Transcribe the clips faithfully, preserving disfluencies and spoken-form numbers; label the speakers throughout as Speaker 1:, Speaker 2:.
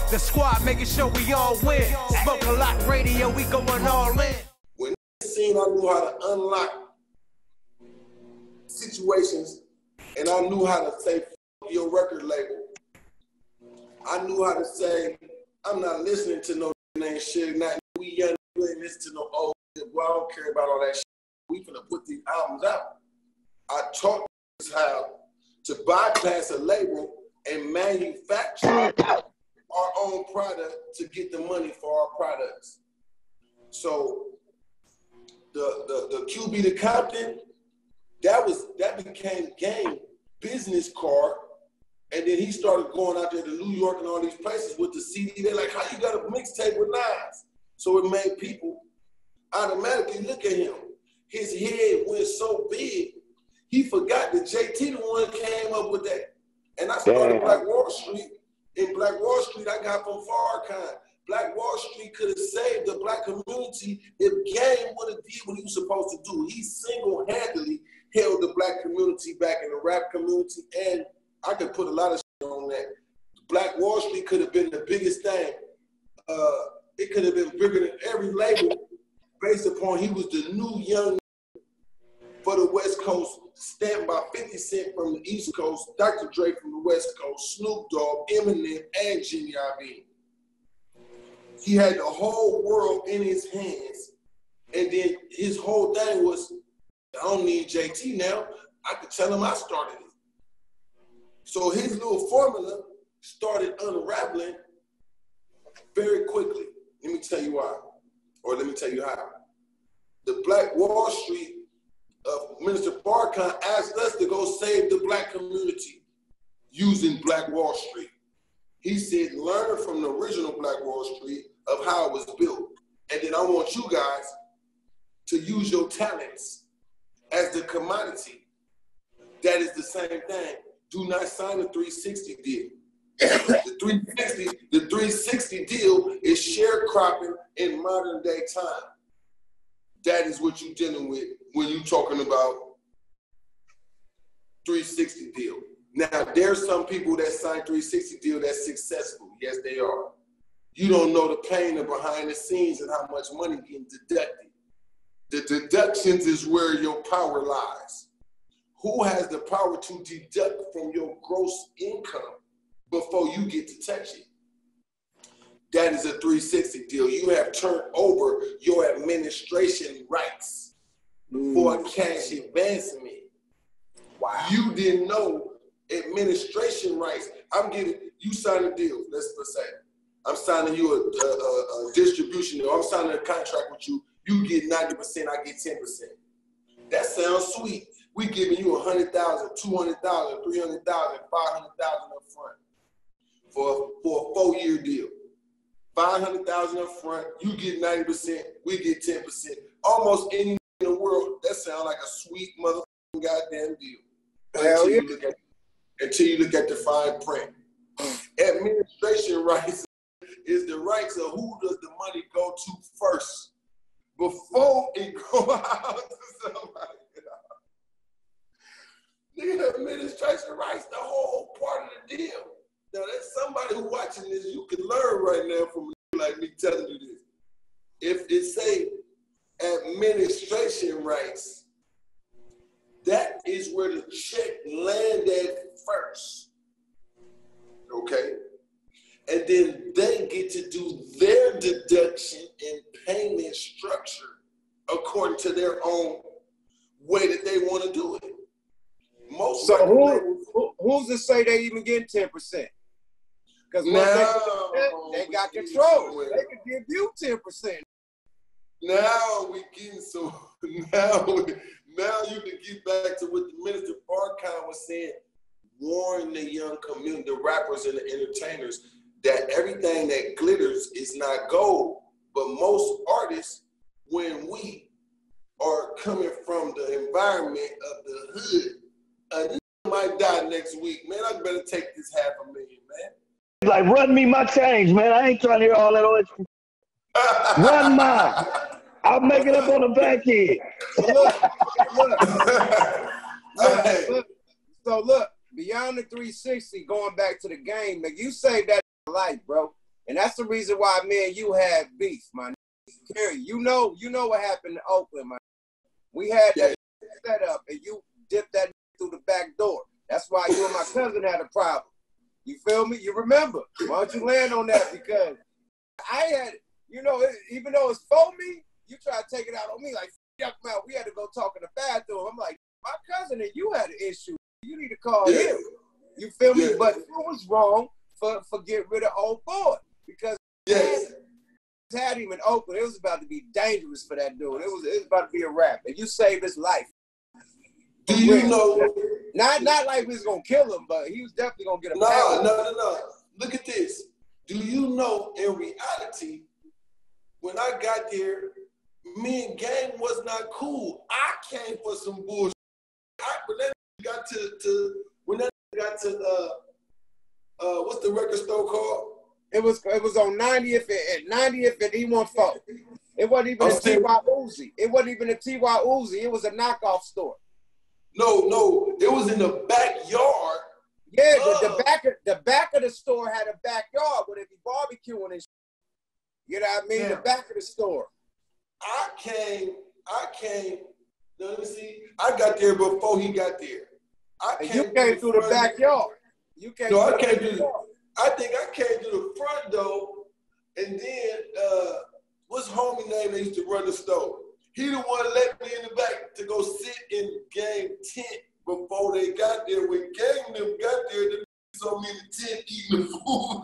Speaker 1: The squad making sure we all win. Smoke a lot radio, we going all in.
Speaker 2: When I seen I knew how to unlock situations, and I knew how to say, F your record label. I knew how to say, I'm not listening to no name shit. Not we young, we ain't listen to no old shit. Well, I don't care about all that shit. We finna put these albums out. I taught us how to bypass a label and manufacture our own product to get the money for our products. So the the, the Q B to Compton, that was that became game business card. And then he started going out there to New York and all these places with the C D. They're like, how you got a mixtape with Nas? So it made people automatically look at him. His head went so big, he forgot that J T the one came up with that. And I started Damn. Black Wall Street. In Black Wall Street, I got from Farrakhan. Black Wall Street could have saved the black community if Game would have did what he was supposed to do. He single-handedly held the black community back in the rap community, and I could put a lot of shit on that. Black Wall Street could have been the biggest thing. Uh, it could have been bigger than every label based upon he was the new young for the West Coast, stamped by fifty Cent from the East Coast, Doctor Dre from the West Coast, Snoop Dogg, Eminem, and Jimmy Iovine. He had the whole world in his hands. And then his whole thing was, I don't need J T now. I could tell him I started it. So his little formula started unraveling very quickly. Let me tell you why, or let me tell you how. The Black Wall Street of Minister Farrakhan asked us to go save the black community using Black Wall Street. He said, learn from the original Black Wall Street of how it was built. And then I want you guys to use your talents as the commodity. That is the same thing. Do not sign a three sixty deal. the three sixty, the three sixty deal is sharecropping in modern day time. That is what you're dealing with when you're talking about three sixty deal. Now, there's some people that sign three sixty deal that's successful. Yes, they are. You don't know the pain of behind the scenes and how much money getting deducted. The deductions is where your power lies. Who has the power to deduct from your gross income before you get to touch it? That is a three sixty deal. You have turned over your administration rights mm. for cash advancement. Wow. You didn't know administration rights. I'm getting, you sign a deal, let's, let's say. I'm signing you a, a, a, a distribution deal. I'm signing a contract with you. You get ninety percent, I get ten percent. That sounds sweet. We giving you one hundred thousand, two hundred thousand, three hundred thousand, five hundred thousand up front for, for a four-year deal. five hundred thousand up front, you get ninety percent, we get ten percent. Almost any in the world, that sounds like a sweet motherfucking goddamn deal. Until, yeah. you look at, until you look at the fine print. Administration rights is the rights of who does the money go to first before it go out to somebody. Nigga, administration rights, the whole part of the deal. Now, there's somebody who watching this, you can learn right now from like me telling you this. If it say administration rights, that is where the check landed first, okay? And then they get to do their deduction and payment structure according to their own way that they want to do it. Most
Speaker 3: so who, who who's to say they even getting ten percent? Because now they, they got control. They can give you ten percent.
Speaker 2: Now we getting so now now you can get back to what the Minister Farrakhan was saying. Warn the young community, the rappers and the entertainers, that everything that glitters is not gold. But most artists, when we are coming from the environment of the hood, a nigga might die next week, man. I better take this half a million, man.
Speaker 4: Like, run me my change, man. I ain't trying to hear all that extra. Run mine. I'll make it up on the back end.
Speaker 3: Look, look, look, look. So look, beyond the three sixty, going back to the game, nigga, you saved that life, bro. And that's the reason why me and you had beef, my nigga. Kerry, you know, you know what happened in Oakland, man. We had that set up, and you dipped that through the back door. That's why you and my cousin had a problem. You feel me? You remember? Why don't you land on that? Because I had, you know, even though it's for me, you try to take it out on me like, yuck, man, we had to go talk in the bathroom. I'm like, my cousin and you had an issue. You need to call
Speaker 2: yeah.
Speaker 3: him. You feel me?
Speaker 2: Yeah.
Speaker 3: But it was wrong for, for getting rid of old boy. Because
Speaker 2: yes.
Speaker 3: had him in Oakland, it was about to be dangerous for that dude. It was, it was about to be a wrap. And you saved his life.
Speaker 2: Do you know?
Speaker 3: Not not like we was gonna kill him, but he was definitely gonna get a
Speaker 2: no,
Speaker 3: pound.
Speaker 2: no, no, no. Look at this. Do you know in reality, when I got there, me and Gang was not cool. I came for some bullshit. I, when that got to, to when that got to uh uh what's the record store called?
Speaker 3: It was it was on ninetieth at ninetieth and E one four. It wasn't even a T Y Uzi. It wasn't even a T Y Uzi. It was a knockoff store.
Speaker 2: No, no, it was in the backyard.
Speaker 3: Yeah, the, the back of the back of the store had a backyard where they be barbecuing and shit. You know what I mean? Yeah. The back of the store.
Speaker 2: I came, I came, let me see. I got there before he got there. I
Speaker 3: came you came through, through the backyard. You came
Speaker 2: No,
Speaker 3: through
Speaker 2: I came
Speaker 3: the
Speaker 2: through the, I think I came through the front door, and then uh what's homie name that used to run the store? He the one that let me in the back to go sit in Gang tent before they got there. When Gang them got there, they saw me in the tent eating the food.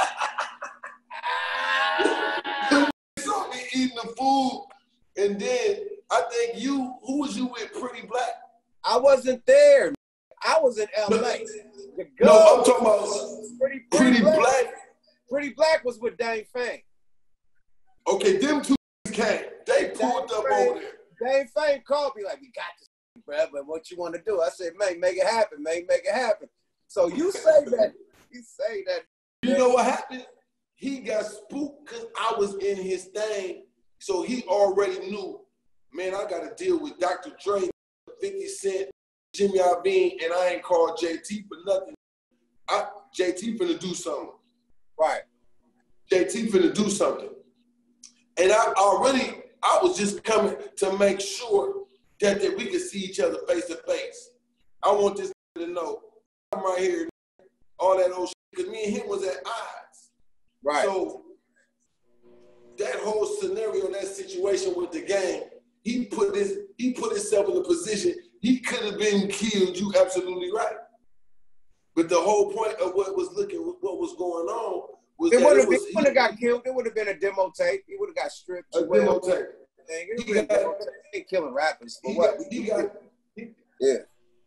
Speaker 2: They saw me eating the food. And then I think you, who was you with, Pretty Black?
Speaker 3: I wasn't there. I was in L A. The
Speaker 2: no, I'm talking about
Speaker 3: Pretty,
Speaker 2: Pretty, Pretty Black.
Speaker 3: Black. Pretty Black was with Dane Fang.
Speaker 2: Okay, them two came. They pulled
Speaker 3: Dane
Speaker 2: up
Speaker 3: Fang,
Speaker 2: over there.
Speaker 3: Dane Fang called me like, we got this, bro, but what you want to do? I said, man, make it happen, man, make it happen. So you say that, you say that.
Speaker 2: You know what happened? He got spooked because I was in his thing. So he already knew, man, I got to deal with Doctor Dre, fifty Cent, Jimmy Iovine, and I ain't called J T for nothing. I, J T finna do something.
Speaker 3: Right.
Speaker 2: J T finna do something. And I already, I was just coming to make sure that, that we could see each other face to face. I want this to know, I'm right here, all that old shit, because me and him was at odds.
Speaker 3: Right.
Speaker 2: So that whole scenario, that situation with the gang, he put his, he put himself in a position, he could have been killed, you absolutely right. But the whole point of what was looking, what was going on, was
Speaker 3: it
Speaker 2: that
Speaker 3: would
Speaker 2: it
Speaker 3: have
Speaker 2: was,
Speaker 3: been, he, got killed. It would have been a demo tape. He would have got stripped.
Speaker 2: A demo tape.
Speaker 3: He, got, he ain't killing rappers. For
Speaker 2: he
Speaker 3: what?
Speaker 2: Got, he got, he,
Speaker 3: yeah.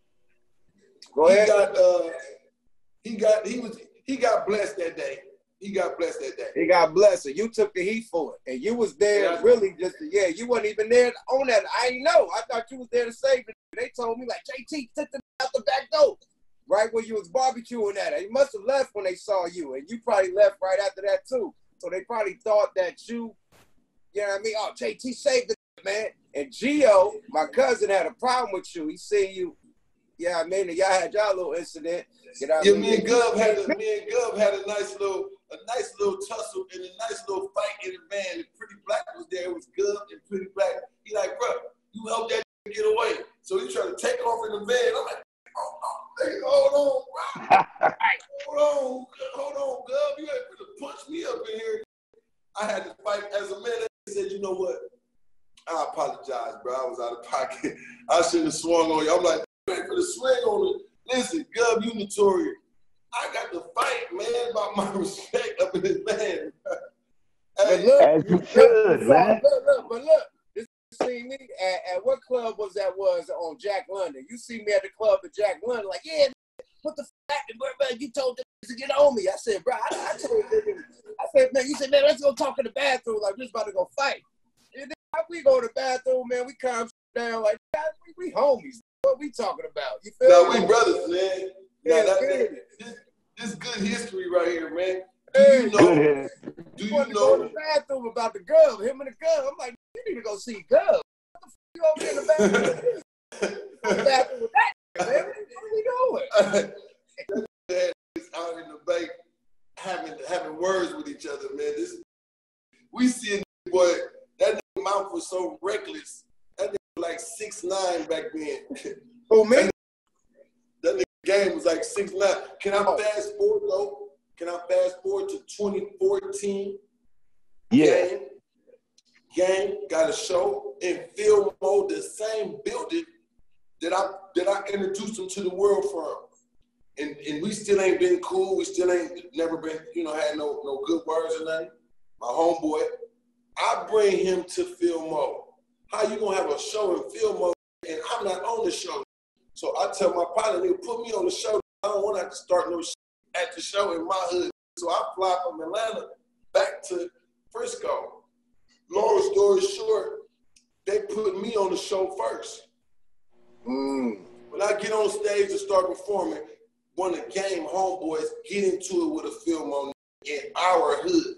Speaker 3: Go
Speaker 2: he
Speaker 3: ahead.
Speaker 2: Got, uh, he got, he was, he got blessed that day. He got blessed that day.
Speaker 3: He got blessed. And you took the heat for it. And you was there yeah. really just, to, yeah, you wasn't even there on that. I ain't know. I thought you was there to save it. They told me like, J T, took the out the back door. Right where you was barbecuing at. He must have left when they saw you. And you probably left right after that too. So they probably thought that you, you know what I mean? Oh, J T saved the man. And Gio, my cousin, had a problem with you. He seen you, yeah, I mean, y'all had y'all little incident. You know what
Speaker 2: yeah,
Speaker 3: I mean?
Speaker 2: me and Gov had a, me and Gov had a nice little, a nice little tussle and a nice little fight in the van. And Pretty Black was there. It was Gov and Pretty Black. He like, bro, you helped that get away. So he tried to take off in the van. I'm like, oh, oh. Hey, hold on, bro. hold on, hold on, Gov. You ain't gonna punch me up in here. I had to fight as a man. He said, you know what? I apologize, bro. I was out of pocket. I shouldn't have swung on you. I'm like, you ain't gonna swing on it. Listen, Gov, you notorious. I got to fight, man, about my respect up in this man.
Speaker 3: Hey, look,
Speaker 4: as you should, man.
Speaker 3: Look, look, but look. See me at, at what club was that was on Jack London? You see me at the club at Jack London, like, yeah, what the fuck, bro, you told them to get on me. I said, bro, I, I told them. I said, man, you said, man, let's go talk in the bathroom, like, we're just about to go fight. And then we go to the bathroom, man, we calm down, like, we, we homies. What we talking about? You feel
Speaker 2: no,
Speaker 3: me?
Speaker 2: we brothers, man.
Speaker 3: Yeah,
Speaker 2: now, that, that, this, this good history right here, man. Do you know?
Speaker 4: Good.
Speaker 2: Do you
Speaker 3: know? To go to the bathroom about the girl, him and the girl. I'm like, you need to go see Gov. What the fuck you over here in the bathroom? The bathroom with that, man. What are we doing?
Speaker 2: Out in the bank, having having words with each other. other, man. This we see a boy, that nigga mouth was so reckless. That nigga was like six nine back then.
Speaker 3: Oh, man.
Speaker 2: That nigga game was like six nine. Can I fast forward though? Can I fast forward to twenty fourteen?
Speaker 4: Yeah.
Speaker 2: Game, game got a show in film mode, the same building that I that I introduced him to the world from. And and we still ain't been cool. We still ain't never been, you know, had no no good words or nothing. My homeboy, I bring him to film mode. How you gonna have a show in film mode and I'm not on the show? So I tell my partner, nigga, put me on the show. I don't want to have to start no shit at the show in my hood. So I fly from Atlanta back to Frisco. Long story short, they put me on the show first.
Speaker 3: Mm.
Speaker 2: When I get on stage to start performing, one of the game homeboys get into it with a film on in our hood.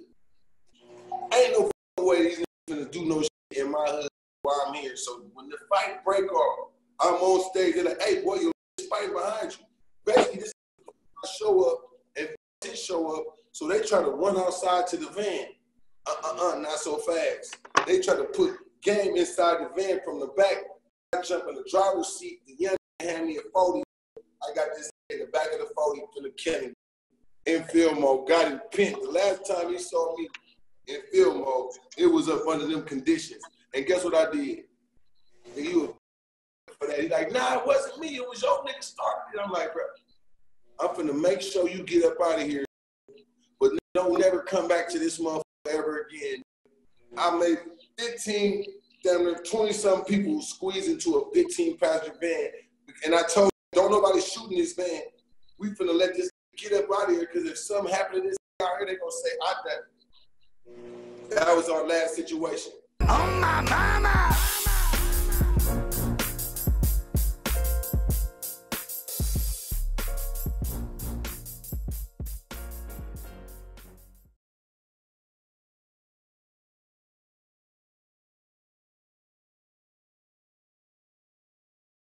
Speaker 2: Ain't no way these niggas gonna do no shit in my hood while I'm here. So when the fight break off, I'm on stage, they're like, hey, boy, you're fighting behind you. Basically, this show up and this show up, so they try to run outside to the van. Uh-uh-uh, not so fast. They try to put game inside the van from the back. I jump in the driver's seat, the young man hand me a forty. I got this in the back of the forty for the Kenny in film mode, got him pinned. The last time he saw me in film mode, it was up under them conditions. And guess what I did? And he was for that. He's like, nah, it wasn't me. It was your nigga started it. I'm like, bro, I'm finna make sure you get up out of here, but don't never come back to this motherfucker ever again. I made fifteen, damn near twenty-some people squeeze into a fifteen-passenger van. And I told them, don't nobody shooting this van. We finna let this get up out of here, because if something happened to this out here, they gonna say, I done it. That was our last situation.
Speaker 1: Oh, my mama!